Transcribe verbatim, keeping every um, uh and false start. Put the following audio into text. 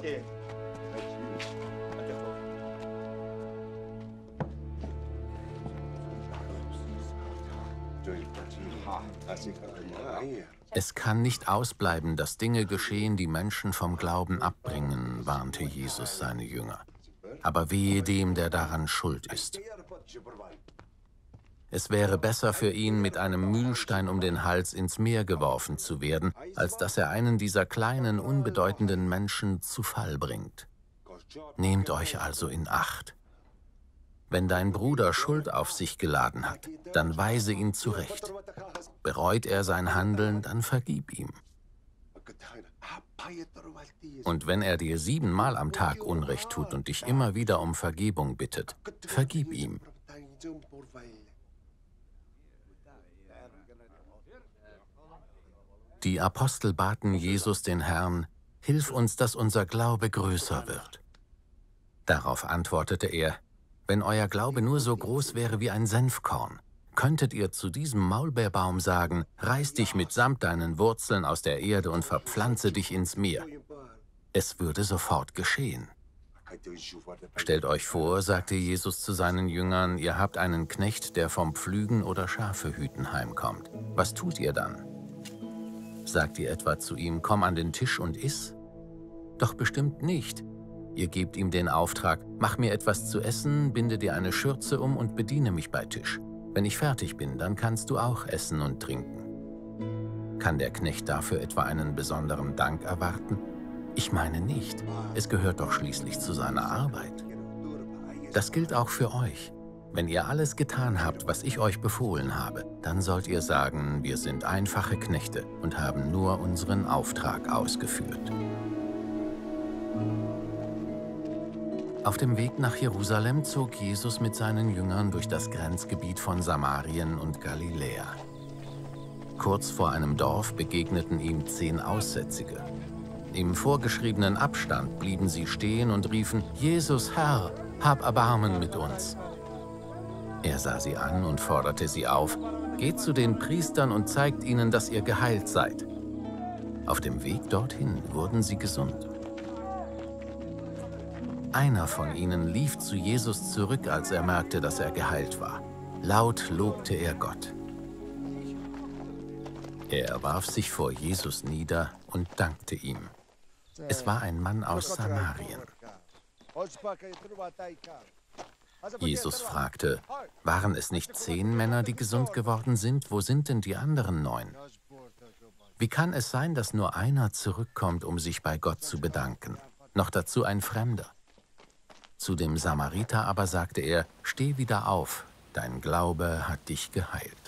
Es kann nicht ausbleiben, dass Dinge geschehen, die Menschen vom Glauben abbringen, warnte Jesus seine Jünger. Aber wehe dem, der daran schuld ist. Es wäre besser für ihn, mit einem Mühlstein um den Hals ins Meer geworfen zu werden, als dass er einen dieser kleinen, unbedeutenden Menschen zu Fall bringt. Nehmt euch also in Acht. Wenn dein Bruder Schuld auf sich geladen hat, dann weise ihn zurecht. Bereut er sein Handeln, dann vergib ihm. Und wenn er dir siebenmal am Tag Unrecht tut und dich immer wieder um Vergebung bittet, vergib ihm. Die Apostel baten Jesus den Herrn, hilf uns, dass unser Glaube größer wird. Darauf antwortete er, wenn euer Glaube nur so groß wäre wie ein Senfkorn, könntet ihr zu diesem Maulbeerbaum sagen, reiß dich mitsamt deinen Wurzeln aus der Erde und verpflanze dich ins Meer. Es würde sofort geschehen. Stellt euch vor, sagte Jesus zu seinen Jüngern, ihr habt einen Knecht, der vom Pflügen oder Schafe hüten heimkommt. Was tut ihr dann? Sagt ihr etwa zu ihm, komm an den Tisch und iss? Doch bestimmt nicht. Ihr gebt ihm den Auftrag, mach mir etwas zu essen, binde dir eine Schürze um und bediene mich bei Tisch. Wenn ich fertig bin, dann kannst du auch essen und trinken. Kann der Knecht dafür etwa einen besonderen Dank erwarten? Ich meine nicht. Es gehört doch schließlich zu seiner Arbeit. Das gilt auch für euch. Wenn ihr alles getan habt, was ich euch befohlen habe, dann sollt ihr sagen, wir sind einfache Knechte und haben nur unseren Auftrag ausgeführt. Auf dem Weg nach Jerusalem zog Jesus mit seinen Jüngern durch das Grenzgebiet von Samarien und Galiläa. Kurz vor einem Dorf begegneten ihm zehn Aussätzige. Im vorgeschriebenen Abstand blieben sie stehen und riefen, Jesus, Herr, hab Erbarmen mit uns. Er sah sie an und forderte sie auf, geht zu den Priestern und zeigt ihnen, dass ihr geheilt seid. Auf dem Weg dorthin wurden sie gesund. Einer von ihnen lief zu Jesus zurück, als er merkte, dass er geheilt war. Laut lobte er Gott. Er warf sich vor Jesus nieder und dankte ihm. Es war ein Mann aus Samarien. Jesus fragte, waren es nicht zehn Männer, die gesund geworden sind? Wo sind denn die anderen neun? Wie kann es sein, dass nur einer zurückkommt, um sich bei Gott zu bedanken? Noch dazu ein Fremder. Zu dem Samariter aber sagte er, steh wieder auf, dein Glaube hat dich geheilt.